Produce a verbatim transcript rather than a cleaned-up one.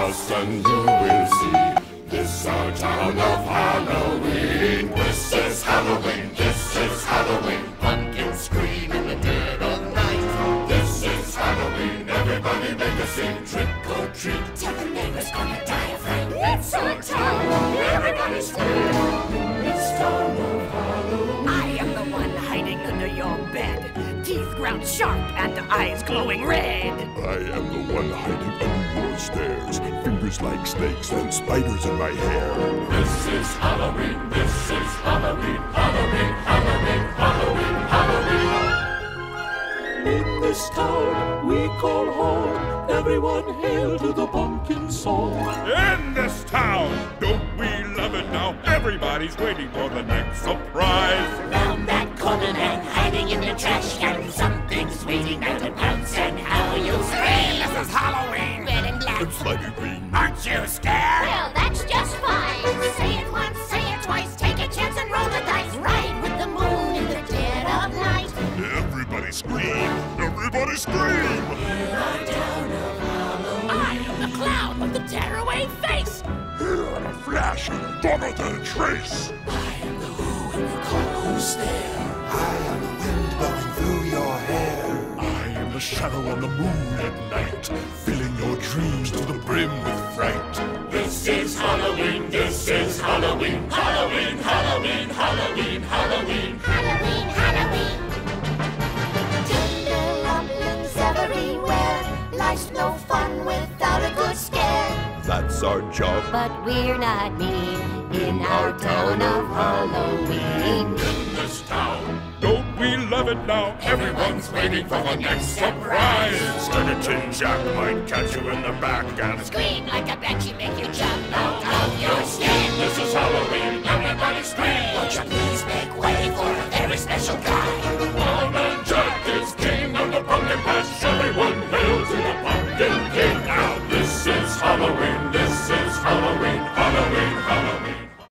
house and you will see this our town of Halloween. This is Halloween, this is Halloween. Pumpkins scream in the dead of night. This is Halloween, everybody make a scene. Trick or treat, tell the neighbors gonna die of rain. It's our town, everybody scream. It's town of Halloween. I am the one hiding under your bed, teeth ground sharp and eyes glowing red. I am the one hiding under your stairs, fingers like snakes and spiders in my hair. This is Halloween, this is Halloween, Halloween, Halloween, Halloween, Halloween. In this town we call home, everyone hail to the pumpkin song. In this town, don't we love it now? Everybody's waiting for the next surprise. Round that corner and hiding in the trash can, something's waiting there to pounce and how you scream. This is Halloween. Red and black. And slimy green. Aren't you scared? Well, that's just fine. Say it once, say it twice, take a chance and roll the dice. Ride with the moon in the dead of night. Everybody scream! Everybody scream! I am the clown with the tearaway face. Here in a flash, gone without a trace. I am the who and you call who's there. I am the wind blowing through your hair. I am the shadow on the moon at night, filling your dreams to the brim with fright. This is Halloween, this is Halloween, Halloween, Halloween, Halloween, Halloween. Halloween, Halloween. Tender rumblings everywhere. Life's no fun without a good scare. That's our job. But we're not mean in our town of Halloween. In this town, Don't we love it now? everyone's waiting for the next surprise. Skeleton Jack might catch you in the back and Scream like a banshee, make you jump out of your skin. This is Halloween, everybody scream. Won't you please make way for a very special guy? Wild Man Jack is king of the pumpkin patch.